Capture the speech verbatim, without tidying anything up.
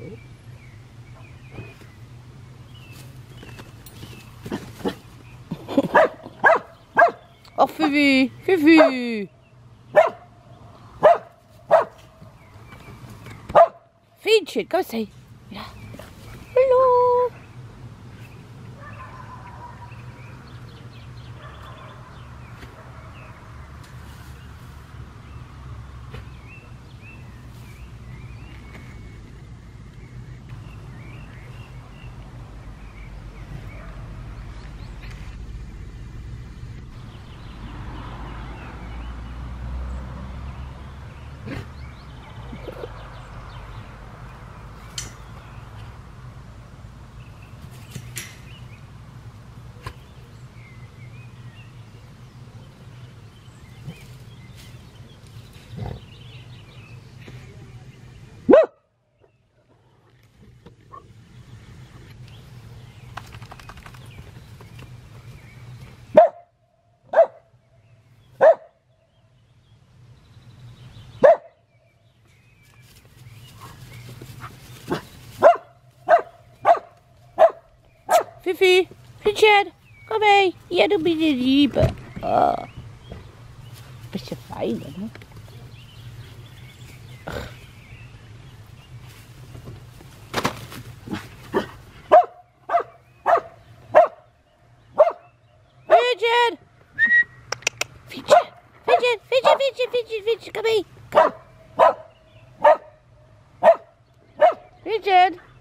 Oh, Fifi, Fifi. Featured, go say. Yeah. Hello. Fifi, Richard, kom mee. Jij doet me de diepe. Oh. Beetje fijn, hè? Richard! Fietsje, fietsje, fietsje, fietsje, fietsje, fietsje, kom mee. Kom. Richard!